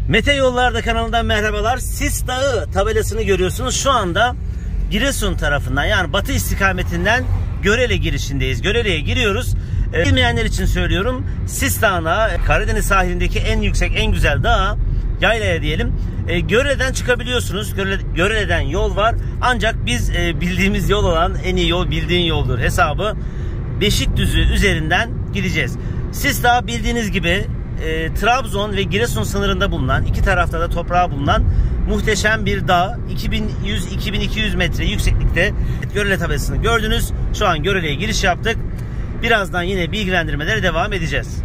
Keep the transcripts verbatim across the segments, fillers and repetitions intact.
Mete Yollarda kanalından merhabalar. Sis Dağı tabelasını görüyorsunuz. Şu anda Giresun tarafından, yani batı istikametinden Görele girişindeyiz. Görele'ye giriyoruz. E, bilmeyenler için söylüyorum. Sis Dağı'na, Karadeniz sahilindeki en yüksek, en güzel dağa, yaylaya diyelim. E, Görele'den çıkabiliyorsunuz. Görele, Görele'den yol var. Ancak biz e, bildiğimiz yol olan, en iyi yol bildiğin yoldur hesabı, Beşikdüzü üzerinden gideceğiz. Sis Dağı bildiğiniz gibi e, Trabzon ve Giresun sınırında bulunan, iki tarafta da toprağı bulunan muhteşem bir dağ. iki bin yüz iki bin iki yüz metre yükseklikte. Görele tabelasını gördünüz. Şu an Görele'ye giriş yaptık. Birazdan yine bilgilendirmelere devam edeceğiz.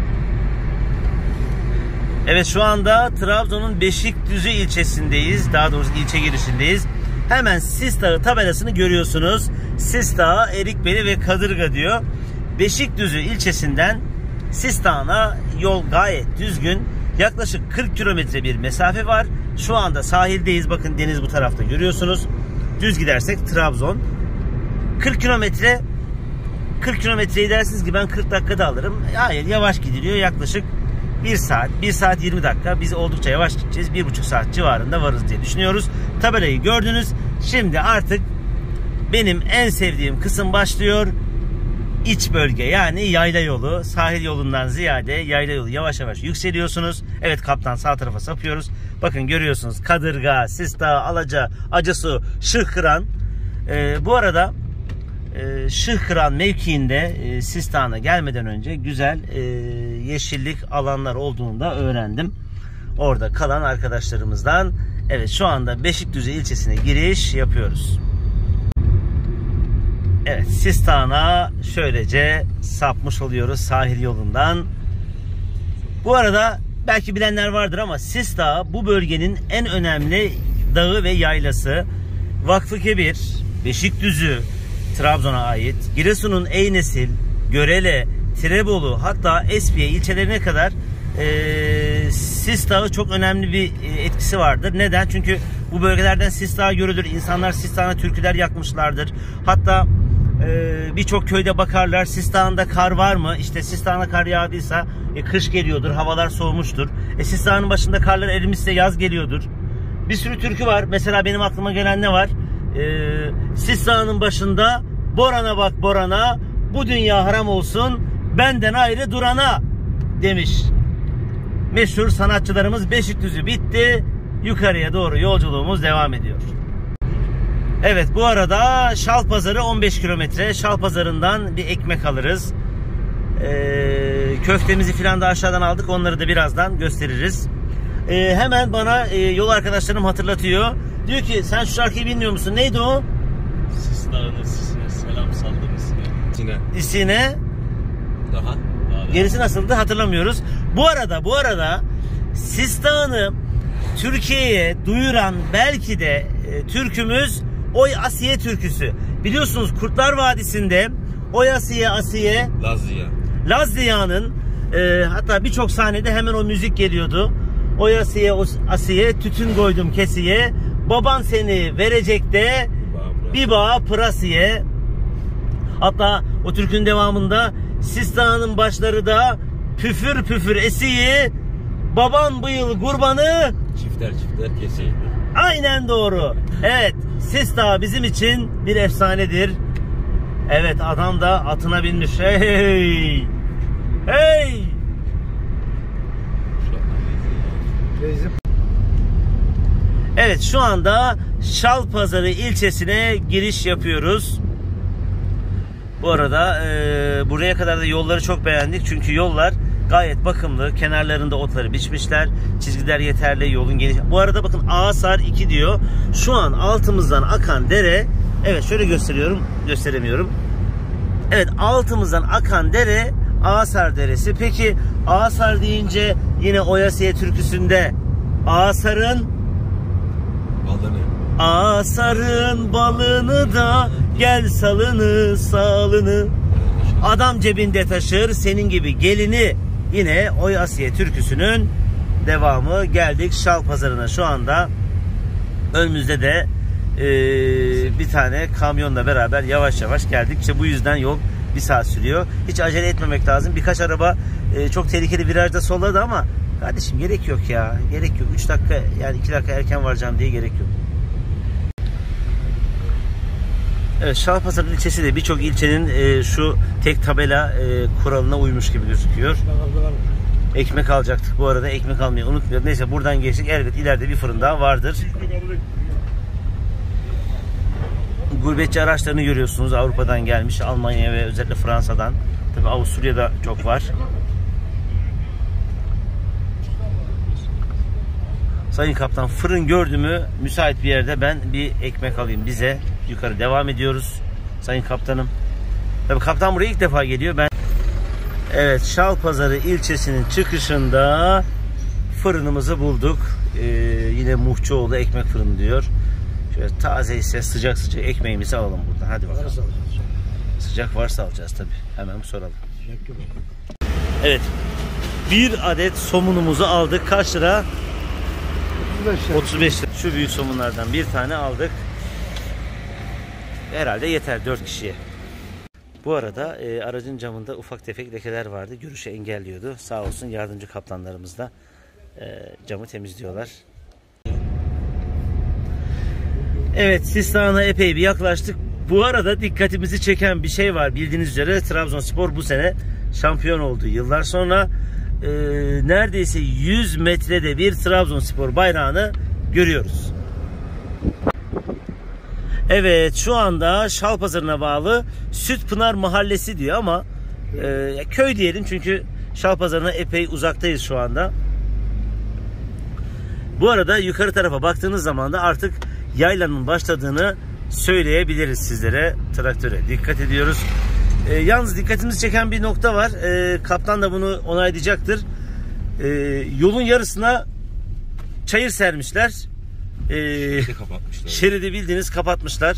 Evet, şu anda Trabzon'un Beşikdüzü ilçesindeyiz. Daha doğrusu ilçe girişindeyiz. Hemen Sis Dağı tabelasını görüyorsunuz. Sis Dağı, Erikbeli ve Kadırga diyor. Beşikdüzü ilçesinden Sis Dağı'na yol gayet düzgün. Yaklaşık kırk kilometre bir mesafe var. Şu anda sahildeyiz. Bakın deniz bu tarafta görüyorsunuz. Düz gidersek Trabzon. kırk kilometre kırk kilometreyi dersiniz ki ben kırk dakikada alırım. Hayır, yavaş gidiliyor. Yaklaşık bir saat, bir saat yirmi dakika. Biz oldukça yavaş gideceğiz. bir buçuk saat civarında varız diye düşünüyoruz. Tabelayı gördünüz. Şimdi artık benim en sevdiğim kısım başlıyor. İç bölge, yani yayla yolu. Sahil yolundan ziyade yayla yolu. Yavaş yavaş yükseliyorsunuz. Evet kaptan, sağ tarafa sapıyoruz. Bakın görüyorsunuz Kadırga, Sis Dağı, Alaca, Acısu, Şıhkıran. Ee, bu arada e, Şıhkıran mevkiinde e, Sis Dağı'na gelmeden önce güzel e, yeşillik alanlar olduğunu da öğrendim. Orada kalan arkadaşlarımızdan. Evet, şu anda Beşikdüzü ilçesine giriş yapıyoruz. Evet, Sis Dağı'na şöylece sapmış oluyoruz sahil yolundan. Bu arada belki bilenler vardır ama Sis Dağı bu bölgenin en önemli dağı ve yaylası. Vakfıkebir, Beşikdüzü, Trabzon'a ait, Giresun'un Eynesil, Görele, Tirebolu, hatta Espiye ilçelerine kadar e, Sis Dağı çok önemli bir etkisi vardır. Neden? Çünkü bu bölgelerden Sis Dağı görülür. İnsanlar Sis Dağı'na türküler yakmışlardır. Hatta e, birçok köyde bakarlar, Sis Dağı'nda kar var mı? İşte Sis Dağı'na kar yağdıysa e, kış geliyordur, havalar soğumuştur. E, Sis Dağı'nın başında karlar erimişse yaz geliyordur. Bir sürü türkü var. Mesela benim aklıma gelen ne var? E, Sis Dağı'nın başında Boran'a bak Boran'a, bu dünya haram olsun benden ayrı durana demiş. Meşhur sanatçılarımız. Beşikdüzü bitti. Yukarıya doğru yolculuğumuz devam ediyor. Evet, bu arada Şalpazarı on beş kilometre. Şalpazarı'ndan bir ekmek alırız. Ee, köftemizi filan da aşağıdan aldık. Onları da birazdan gösteririz. Ee, hemen bana e, yol arkadaşlarım hatırlatıyor. Diyor ki sen şu şarkıyı bilmiyor musun? Neydi o? Sis Dağı'nın sisine selam saldım isine. İsine. İsine. Daha. Daha Gerisi nasıldı hatırlamıyoruz. Bu arada bu arada Sis Dağı'nı Türkiye'ye duyuran belki de e, türkümüz Oy Asiye türküsü. Biliyorsunuz Kurtlar Vadisi'nde Oy Asiye Asiye Lazlıya. Lazliya'nın e, hatta birçok sahnede hemen o müzik geliyordu. Oy Asiye Asiye tütün koydum kesiye, baban seni verecek de bir bağ pırasiye. Hatta o türkünün devamında Sis Dağı'nın başları da püfür püfür esiyi, baban bu yıl kurbanı çifter çifter keseydi. Aynen doğru. Evet, Sis Dağı bizim için bir efsanedir. Evet, adam da atına binmiş. Hey! Hey! Evet, şu anda Şalpazarı ilçesine giriş yapıyoruz. Bu arada e, buraya kadar da yolları çok beğendik. Çünkü yollar gayet bakımlı. Kenarlarında otları biçmişler. Çizgiler yeterli. Yolun geniş. Bu arada bakın Ağasar iki diyor. Şu an altımızdan akan dere. Evet, şöyle gösteriyorum. Gösteremiyorum. Evet, altımızdan akan dere Ağasar Deresi. Peki Ağasar deyince yine Oy Asiye türküsünde Ağasar'ın balını. Ağasar'ın balını da gel salını sağlını. Adam cebinde taşır senin gibi gelini. Yine Oy Asiye türküsünün devamı. Geldik Şalpazarı'na şu anda. Önümüzde de e, bir tane kamyonla beraber yavaş yavaş geldik. İşte bu yüzden yol bir saat sürüyor. Hiç acele etmemek lazım. Birkaç araba e, çok tehlikeli virajda solladı ama Kardeşim gerek yok ya. Gerek yok. üç dakika yani iki dakika erken varacağım diye gerek yok. Evet, Şalpazarı ilçesi de birçok ilçenin e, şu tek tabela e, kuralına uymuş gibi gözüküyor. Ekmek alacaktık bu arada. Ekmek almayı unutmuyorum. Neyse buradan geçtik. Elbet ileride bir fırın daha vardır. Gurbetçi araçlarını görüyorsunuz. Avrupa'dan gelmiş. Almanya ve özellikle Fransa'dan. Tabii Avusturya'da çok var. Sayın Kaptan, fırın gördü mü müsait bir yerde ben bir ekmek alayım bize. Yukarı devam ediyoruz. Sayın Kaptanım. Tabii Kaptan buraya ilk defa geliyor. Ben Evet, Şalpazarı ilçesinin çıkışında fırınımızı bulduk. Ee, yine Muhçuoğlu ekmek fırını diyor. Şöyle taze ise sıcak sıcak ekmeğimizi alalım buradan. Hadi bakalım. Sıcak varsa alacağız tabii. Hemen soralım. Evet. Bir adet somunumuzu aldık. Kaç lira? otuz beş lira. Şu büyük somunlardan bir tane aldık. Herhalde yeter dört kişiye. Bu arada e, aracın camında ufak tefek lekeler vardı. Görüşü engelliyordu. Sağ olsun yardımcı kaptanlarımız da e, camı temizliyorlar. Evet, Sistan'a epey bir yaklaştık. Bu arada dikkatimizi çeken bir şey var. Bildiğiniz üzere Trabzonspor bu sene şampiyon oldu. Yıllar sonra e, neredeyse yüz metrede bir Trabzonspor bayrağını görüyoruz. Evet, şu anda Şalpazarı'na bağlı Sütpınar Mahallesi diyor ama e, köy diyelim çünkü Şalpazarı'na epey uzaktayız şu anda. Bu arada yukarı tarafa baktığınız zaman da artık yaylanın başladığını söyleyebiliriz sizlere. Traktöre dikkat ediyoruz. E, yalnız dikkatimizi çeken bir nokta var. E, kaptan da bunu onaylayacaktır. E, yolun yarısına çayır sermişler. E, şeridi kapatmışlar. Şeridi bildiğiniz kapatmışlar.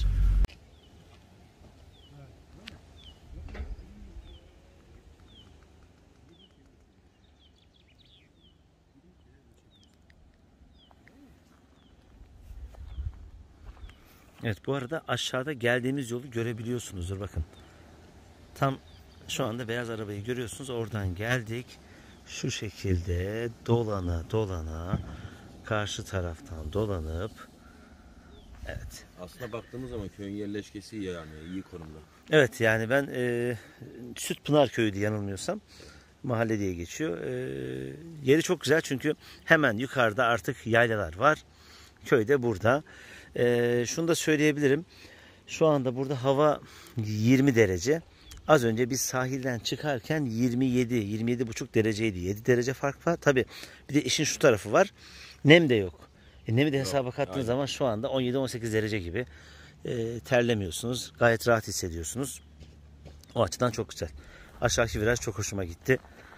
Evet, bu arada aşağıda geldiğimiz yolu görebiliyorsunuzdur. Bakın. Tam şu anda beyaz arabayı görüyorsunuz. Oradan geldik. Şu şekilde dolana dolana karşı taraftan dolanıp evet. Aslında baktığımız zaman köyün yerleşkesi yani iyi konumda. Evet, yani ben e, Sütpınar Köyü'ydü yanılmıyorsam. Mahalle diye geçiyor. E, yeri çok güzel çünkü hemen yukarıda artık yaylalar var. Köy de burada. E, şunu da söyleyebilirim. Şu anda burada hava yirmi derece. Az önce biz sahilden çıkarken yirmi yedi yirmi yedi buçuk dereceydi. yedi derece fark var. Tabii bir de işin şu tarafı var. Nem de yok. E, nemi de hesaba kattığınız zaman şu anda on yedi on sekiz derece gibi. E, terlemiyorsunuz. Gayet rahat hissediyorsunuz. O açıdan çok güzel. Aşağıki viraj çok hoşuma gitti.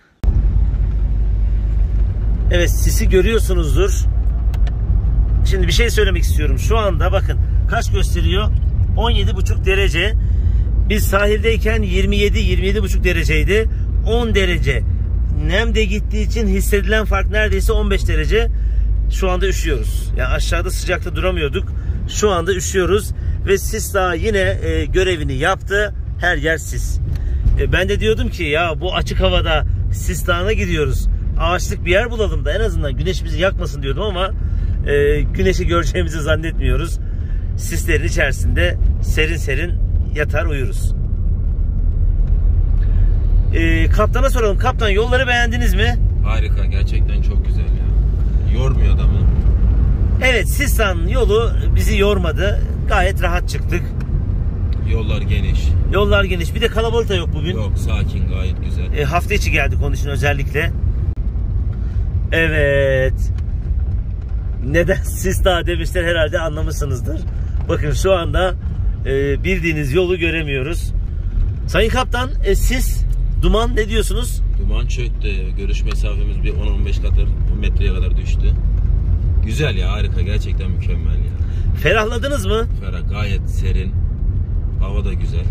Evet, sisi görüyorsunuzdur. Şimdi bir şey söylemek istiyorum. Şu anda bakın kaç gösteriyor? on yedi buçuk derece. Biz sahildeyken yirmi yedi yirmi yedi buçuk dereceydi. on derece. Nem de gittiği için hissedilen fark neredeyse on beş derece. Şu anda üşüyoruz. Yani aşağıda sıcakta duramıyorduk. Şu anda üşüyoruz. Ve sis daha yine e, görevini yaptı. Her yer sis. E, ben de diyordum ki ya bu açık havada Sis Dağı'na gidiyoruz. Ağaçlık bir yer bulalım da en azından güneş bizi yakmasın diyordum ama e, güneşi göreceğimizi zannetmiyoruz. Sislerin içerisinde serin serin yatar uyuruz. E, kaptana soralım. Kaptan, yolları beğendiniz mi? Harika, gerçekten çok güzel ya. Yormuyor adamı. Evet, Sistan yolu bizi yormadı. Gayet rahat çıktık. Yollar geniş. Yollar geniş. Bir de kalabalık da yok bugün. Yok, sakin, gayet güzel. E, hafta içi geldik onun için özellikle. Evet. Neden Sistan demişler herhalde anlamışsınızdır. Bakın şu anda e, bildiğiniz yolu göremiyoruz. Sayın Kaptan, e, siz duman ne diyorsunuz? Duman çöktü. Görüş mesafemiz bir on on beş kadar metreye kadar düştü. Güzel ya, harika, gerçekten mükemmel ya. Ferahladınız mı? Ferah, gayet serin. Hava da güzel.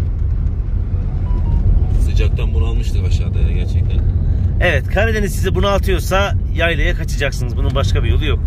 Sıcaktan bunalmıştık aşağıda ya, gerçekten. Evet, Karadeniz sizi bunaltıyorsa yaylaya kaçacaksınız. Bunun başka bir yolu yok.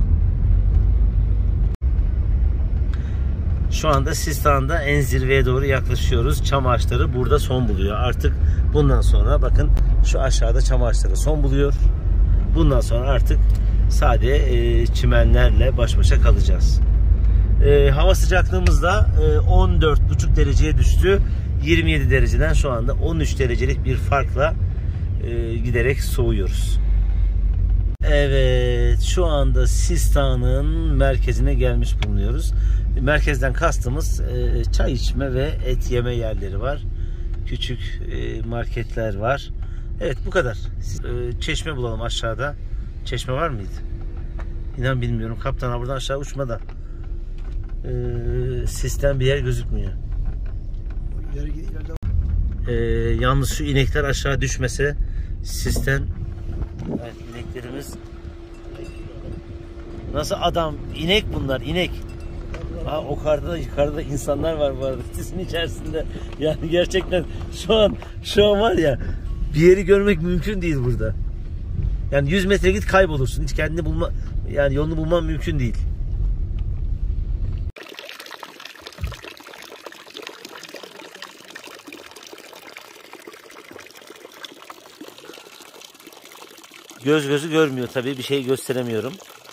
Şu anda Sistan'da en zirveye doğru yaklaşıyoruz. Çam ağaçları burada son buluyor. Artık bundan sonra bakın şu aşağıda çam ağaçları son buluyor. Bundan sonra artık sade e, çimenlerle baş başa kalacağız. E, hava sıcaklığımız da e, on dört buçuk dereceye düştü. yirmi yedi dereceden şu anda on üç derecelik bir farkla e, giderek soğuyoruz. Evet, şu anda Sistan'ın merkezine gelmiş bulunuyoruz. Merkezden kastımız e, çay içme ve et yeme yerleri var. Küçük e, marketler var. Evet, bu kadar. E, çeşme bulalım aşağıda. Çeşme var mıydı? İnan bilmiyorum. Kaptan buradan aşağı uçma da. E, Sisten bir yer gözükmüyor. E, yalnız şu inekler aşağı düşmese Sisten. Evet, ineklerimiz. Nasıl adam? İnek bunlar, inek. Ha, o yukarıda yukarıda insanlar var bu arada. Sisin içerisinde. Yani gerçekten şu an şu an var ya, bir yeri görmek mümkün değil burada. Yani yüz metre git kaybolursun. Hiç kendini bulma, yani yolunu bulman mümkün değil. Göz gözü görmüyor tabii, bir şey gösteremiyorum.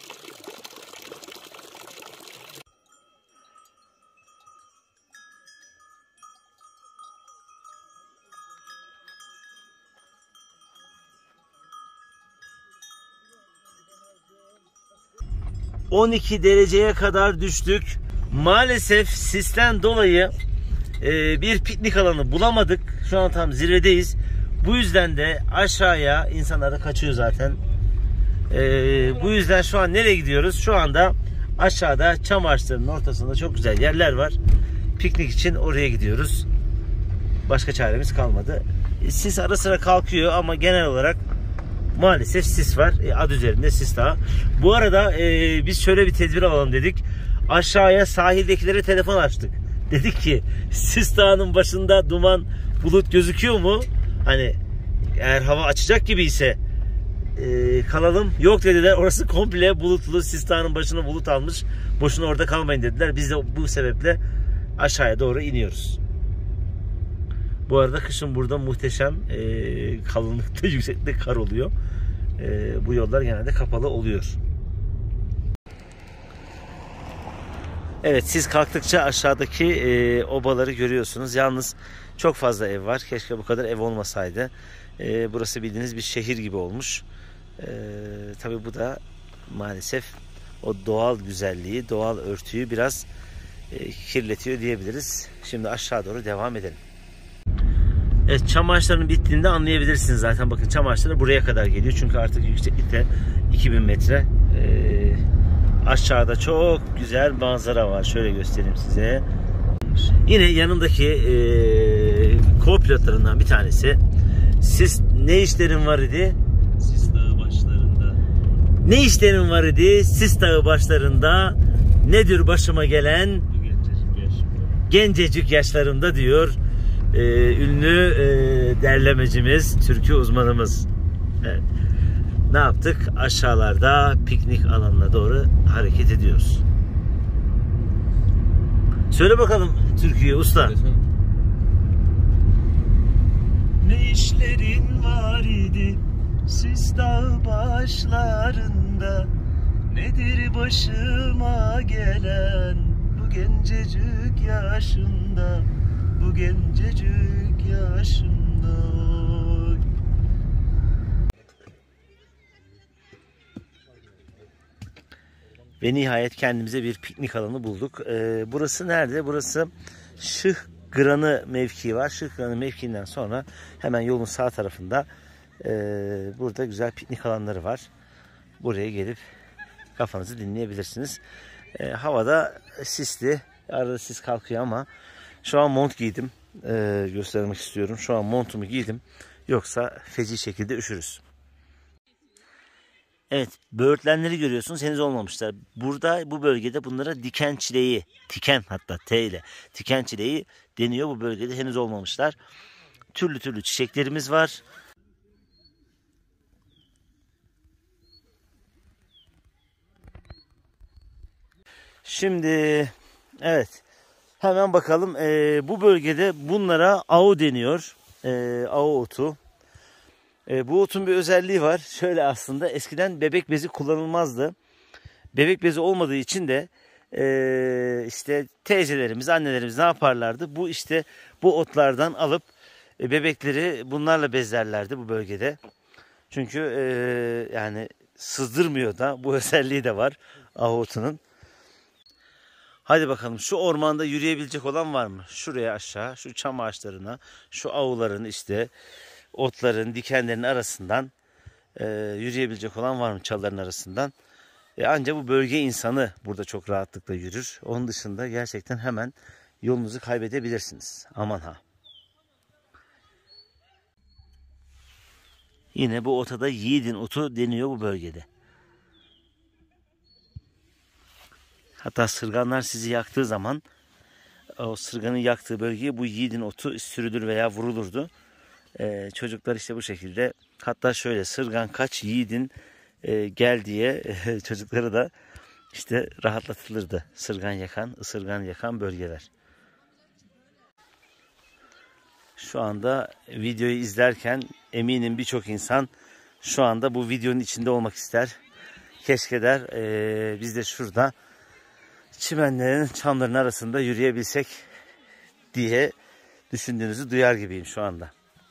on iki dereceye kadar düştük. Maalesef sisten dolayı e, bir piknik alanı bulamadık. Şu an tam zirvedeyiz. Bu yüzden de aşağıya insanlar da kaçıyor zaten. E, bu yüzden şu an nereye gidiyoruz? Şu anda aşağıda çam ağaçlarının ortasında çok güzel yerler var. Piknik için oraya gidiyoruz. Başka çaremiz kalmadı. E, sis ara sıra kalkıyor ama genel olarak maalesef sis var. E, ad üzerinde sis dağı. Bu arada e, biz şöyle bir tedbir alalım dedik. Aşağıya sahildekilere telefon açtık. Dedik ki sis dağının başında duman, bulut gözüküyor mu? Hani eğer hava açacak gibi ise e, kalalım. Yok dediler, orası komple bulutlu. Sis dağının başına bulut almış. Boşuna orada kalmayın dediler. Biz de bu sebeple aşağıya doğru iniyoruz. Bu arada kışın burada muhteşem e, kalınlıkta, yükseklikte kar oluyor. E, bu yollar genelde kapalı oluyor. Evet, siz kalktıkça aşağıdaki e, obaları görüyorsunuz. Yalnız çok fazla ev var. Keşke bu kadar ev olmasaydı. E, burası bildiğiniz bir şehir gibi olmuş. E, tabii bu da maalesef o doğal güzelliği, doğal örtüyü biraz e, kirletiyor diyebiliriz. Şimdi aşağı doğru devam edelim. Evet, çam ağaçlarının bittiğinde anlayabilirsiniz zaten. Bakın, çam ağaçları buraya kadar geliyor. Çünkü artık yükseklikte iki bin metre. Ee, aşağıda çok güzel manzara var. Şöyle göstereyim size. Yine yanımdaki e, co-pilotlarından bir tanesi. Siz ne işlerin var idi? Sis dağı başlarında. Ne işlerin var idi? Sis dağı başlarında. Nedir başıma gelen? Bu gencecik yaşımda. Gencecik yaşlarımda diyor. Ee, ünlü e, derlemecimiz, türkü uzmanımız. Evet. Ne yaptık? Aşağılarda piknik alanına doğru hareket ediyoruz. Söyle bakalım türküyü usta. Ne işlerin var idi sis dağı başlarında, nedir başıma gelen bu gencecik yaşımda, bu gencecik yaşımda. Ve nihayet kendimize bir piknik alanı bulduk. Ee, burası nerede? Burası Şıhgıranı mevkii var. Şıhgıranı mevkiinden sonra hemen yolun sağ tarafında e, burada güzel piknik alanları var. Buraya gelip kafanızı dinleyebilirsiniz. E, havada sisli. Arada sis kalkıyor ama şu an mont giydim. E, göstermek istiyorum. Şu an montumu giydim. Yoksa feci şekilde üşürüz. Evet, böğürtlenleri görüyorsunuz, henüz olmamışlar. Burada, bu bölgede bunlara diken çileği, tiken hatta T ile tiken çileği deniyor. Bu bölgede henüz olmamışlar. Türlü türlü çiçeklerimiz var. Şimdi evet, hemen bakalım. Ee, bu bölgede bunlara au deniyor. Ee, au otu. E, bu otun bir özelliği var. Şöyle aslında eskiden bebek bezi kullanılmazdı. Bebek bezi olmadığı için de e, işte teyzelerimiz, annelerimiz ne yaparlardı? Bu işte bu otlardan alıp e, bebekleri bunlarla bezlerlerdi bu bölgede. Çünkü e, yani sızdırmıyor da, bu özelliği de var ahuotunun. Hadi bakalım, şu ormanda yürüyebilecek olan var mı? Şuraya aşağı, şu çam ağaçlarına, şu ahuların işte otların, dikenlerin arasından e, yürüyebilecek olan var mı, çalıların arasından? E, ancak bu bölge insanı burada çok rahatlıkla yürür. Onun dışında gerçekten hemen yolunuzu kaybedebilirsiniz. Aman ha. Yine bu ota da yiğidin otu deniyor bu bölgede. Hatta sırganlar sizi yaktığı zaman o sırganın yaktığı bölgeye bu yiğidin otu sürülür veya vurulurdu. Ee, çocuklar işte bu şekilde, hatta şöyle sırgan kaç yiğidin e, gel diye e, çocukları da işte rahatlatılırdı. Sırgan yakan, ısırgan yakan bölgeler. Şu anda videoyu izlerken eminim birçok insan şu anda bu videonun içinde olmak ister. Keşke der e, biz de şurada çimenlerin, çamların arasında yürüyebilsek diye düşündüğünüzü duyar gibiyim şu anda.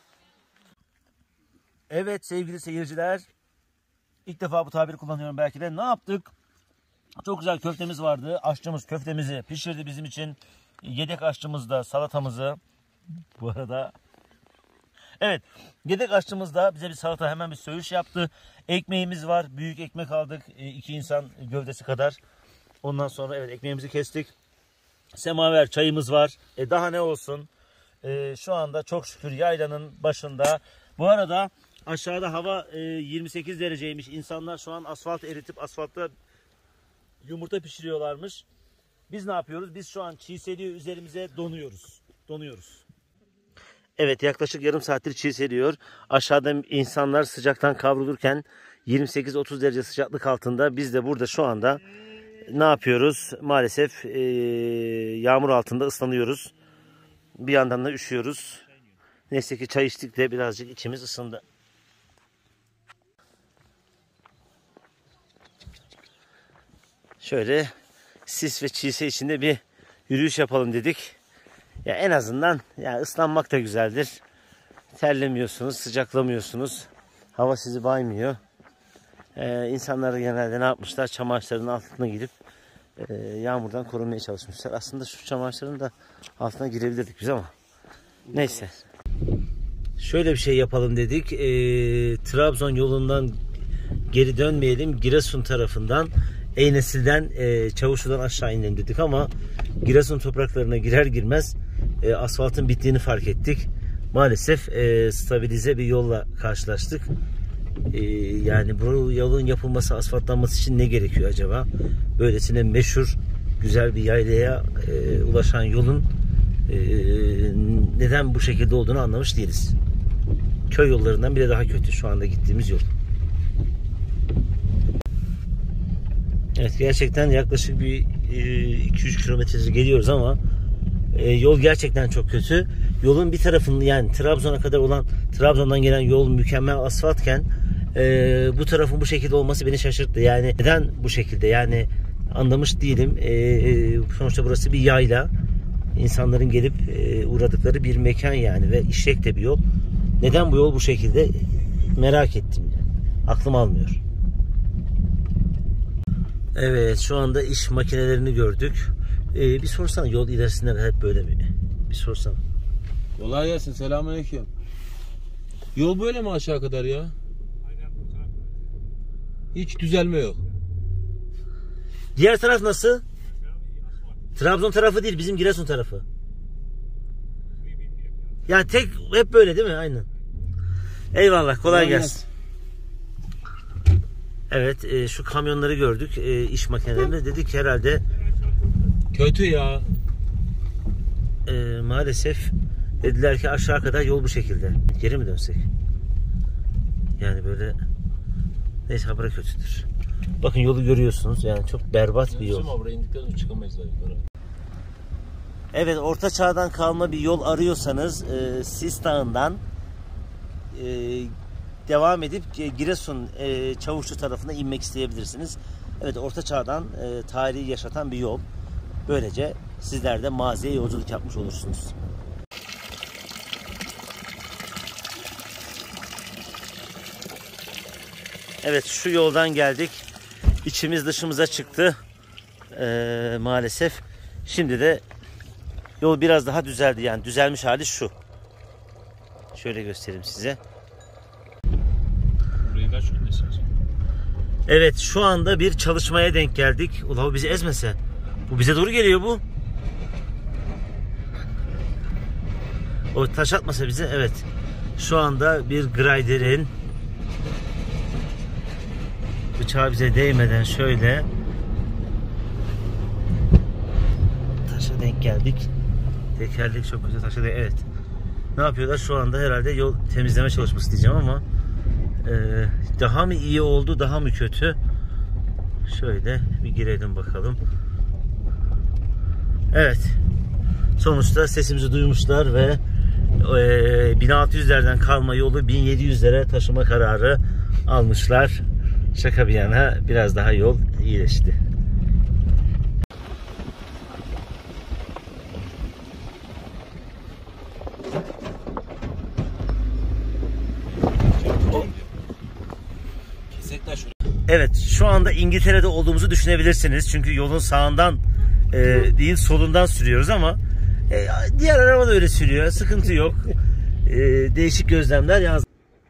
Evet sevgili seyirciler, ilk defa bu tabiri kullanıyorum belki de. Ne yaptık? Çok güzel köftemiz vardı. Aşçımız köftemizi pişirdi bizim için. Yedek aşçımız da salatamızı. Bu arada evet, yedek aşçımız da bize bir salata, hemen bir söğüş yaptı. Ekmeğimiz var. Büyük ekmek aldık. E, iki insan gövdesi kadar. Ondan sonra evet, ekmeğimizi kestik. Semaver çayımız var. E, daha ne olsun? E, şu anda çok şükür yaylanın başında. Bu arada aşağıda hava e, yirmi sekiz dereceymiş. İnsanlar şu an asfalt eritip asfaltta yumurta pişiriyorlarmış. Biz ne yapıyoruz? Biz şu an çiğ seliyor, üzerimize donuyoruz. Donuyoruz. Evet, yaklaşık yarım saattir çiğ seliyor. Aşağıda insanlar sıcaktan kavrulurken yirmi sekiz otuz derece sıcaklık altında, biz de burada şu anda ne yapıyoruz? Maalesef e, yağmur altında ıslanıyoruz. Bir yandan da üşüyoruz. Neyse ki çay içtik de birazcık içimiz ısındı. Şöyle sis ve çiğse içinde bir yürüyüş yapalım dedik. Ya en azından ya ıslanmak da güzeldir. Terlemiyorsunuz, sıcaklamıyorsunuz. Hava sizi baymıyor. Ee, insanlar genelde ne yapmışlar? Çam ağaçlarının altına girip e, yağmurdan korunmaya çalışmışlar. Aslında şu çam ağaçlarının da altına girebilirdik biz ama neyse. Şöyle bir şey yapalım dedik. E, Trabzon yolundan geri dönmeyelim. Giresun tarafından, Eynesil'den, e, Çavuşlu'dan aşağı inelim dedik ama Giresun topraklarına girer girmez e, asfaltın bittiğini fark ettik. Maalesef e, stabilize bir yolla karşılaştık. E, yani bu yolun yapılması, asfaltlanması için ne gerekiyor acaba? Böylesine meşhur güzel bir yaylaya e, ulaşan yolun e, neden bu şekilde olduğunu anlamış değiliz. Köy yollarından bile daha kötü şu anda gittiğimiz yol. Evet, gerçekten yaklaşık bir iki üç kilometre geliyoruz ama e, yol gerçekten çok kötü. Yolun bir tarafının, yani Trabzon'a kadar olan, Trabzon'dan gelen yol mükemmel asfaltken e, bu tarafın bu şekilde olması beni şaşırttı. Yani neden bu şekilde? Yani anlamış değilim. E, sonuçta burası bir yayla. İnsanların gelip e, uğradıkları bir mekan yani ve işlek de bir yol. Neden bu yol bu şekilde? Merak ettim. Yani. Aklım almıyor. Evet, şu anda iş makinelerini gördük. Ee, bir sorsana, yol ilerisinden hep böyle mi? Bir sorsana. Kolay gelsin, selamünaleyküm. Yol böyle mi aşağı kadar ya? Hiç düzelme yok. Diğer taraf nasıl? Trabzon tarafı değil, bizim Giresun tarafı. Yani tek hep böyle değil mi? Aynen. Eyvallah, kolay, kolay gelsin. gelsin. Evet, e, şu kamyonları gördük, e, iş makinelerini, dedik herhalde kötü ya. E, maalesef dediler ki aşağı kadar yol bu şekilde. Geri mi dönsek? Yani böyle, neyse, habire kötüdür. Bakın yolu görüyorsunuz, yani çok berbat bir yol. Evet, orta çağdan kalma bir yol arıyorsanız e, Sis Dağı'ndan e, devam edip Giresun e, Çavuşlu tarafına inmek isteyebilirsiniz. Evet, Orta Çağ'dan e, tarihi yaşatan bir yol. Böylece sizler de maziye yolculuk yapmış olursunuz. Evet, şu yoldan geldik. İçimiz dışımıza çıktı. Ee, maalesef. Şimdi de yol biraz daha düzeldi. Yani düzelmiş hali şu. Şöyle göstereyim size. Burayı kaç gündesiniz? Evet, şu anda bir çalışmaya denk geldik. Ulan o bizi ezmese. Bu bize doğru geliyor bu. O taş atmasa bize. Evet. Şu anda bir grader'in bıçağı bize değmeden şöyle taşa denk geldik. Tekerlek çok güzel taşa denk. Evet. Ne yapıyorlar? Şu anda herhalde yol temizleme çalışması diyeceğim ama e, daha mı iyi oldu, daha mı kötü? Şöyle bir girelim bakalım. Evet. Sonuçta sesimizi duymuşlar ve e, bin altı yüzlerden kalma yolu bin yedi yüzlere taşıma kararı almışlar. Şaka bir yana biraz daha yol iyileşti. Evet, şu anda İngiltere'de olduğumuzu düşünebilirsiniz. Çünkü yolun sağından e, değil solundan sürüyoruz ama e, diğer araba da öyle sürüyor. Sıkıntı yok. E, değişik gözlemler yalnız.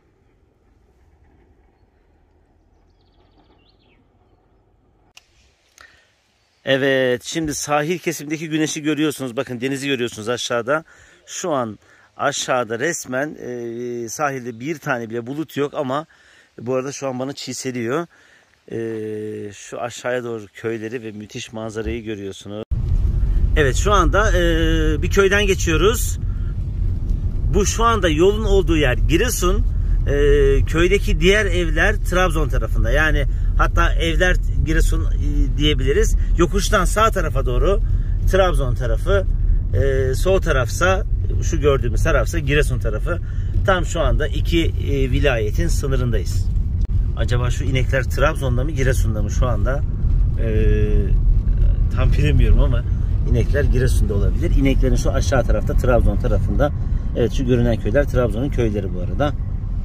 Evet, şimdi sahil kesimdeki güneşi görüyorsunuz. Bakın denizi görüyorsunuz aşağıda. Şu an aşağıda resmen e, sahilde bir tane bile bulut yok ama bu arada şu an bana çiğseliyor. E, şu aşağıya doğru köyleri ve müthiş manzarayı görüyorsunuz. Evet, şu anda e, bir köyden geçiyoruz. Bu şu anda yolun olduğu yer Giresun. E, köydeki diğer evler Trabzon tarafında. Yani hatta evler Giresun e, diyebiliriz. Yokuştan sağ tarafa doğru Trabzon tarafı, e, sol tarafsa şu gördüğümüz tarafsa Giresun tarafı. Tam şu anda iki e, vilayetin sınırındayız. Acaba şu inekler Trabzon'da mı Giresun'da mı şu anda? E, tam bilemiyorum ama inekler Giresun'da olabilir. İneklerin şu aşağı tarafta Trabzon tarafında. Evet, şu görünen köyler Trabzon'un köyleri bu arada.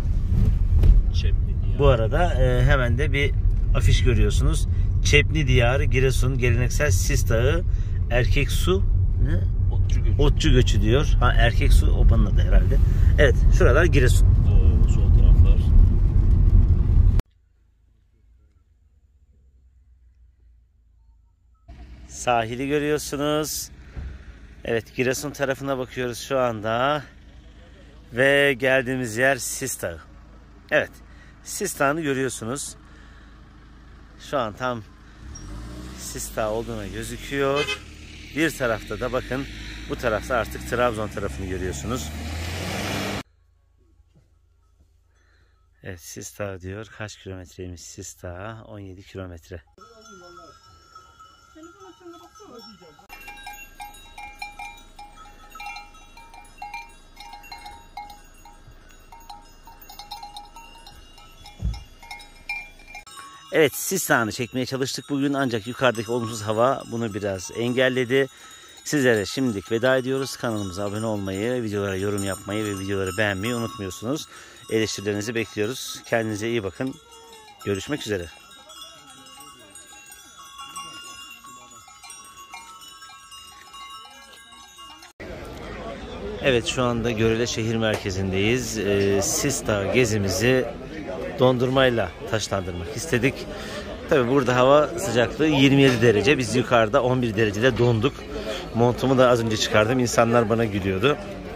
Bu arada e, hemen de bir afiş görüyorsunuz. Çepni Diyarı Giresun Geleneksel Sis Dağı Erkek Su ne? Otçu göçü. Otçu göçü diyor. Ha, Erkek Su obanın adı herhalde. Evet, şuralar Giresun. Oo, sol taraflar. Sahili görüyorsunuz. Evet, Giresun tarafına bakıyoruz şu anda. Ve geldiğimiz yer Sis Dağı. Evet, Sis Dağı'nı görüyorsunuz. Şu an tam Sis Dağı olduğuna gözüküyor. Bir tarafta da bakın, bu tarafta artık Trabzon tarafını görüyorsunuz. Evet, Sis Dağı diyor. Kaç kilometreymiş Sis Dağı? on yedi kilometre. Evet, sis dağını çekmeye çalıştık bugün ancak yukarıdaki olumsuz hava bunu biraz engelledi. Sizlere şimdilik veda ediyoruz. Kanalımıza abone olmayı, videolara yorum yapmayı ve videoları beğenmeyi unutmuyorsunuz. Eleştirilerinizi bekliyoruz. Kendinize iyi bakın. Görüşmek üzere. Evet, şu anda Görele şehir merkezindeyiz. Ee, Sis Dağı gezimizi dondurmayla taşlandırmak istedik. Tabi burada hava sıcaklığı yirmi yedi derece. Biz yukarıda on bir derecede donduk. Montumu da az önce çıkardım. İnsanlar bana gülüyordu.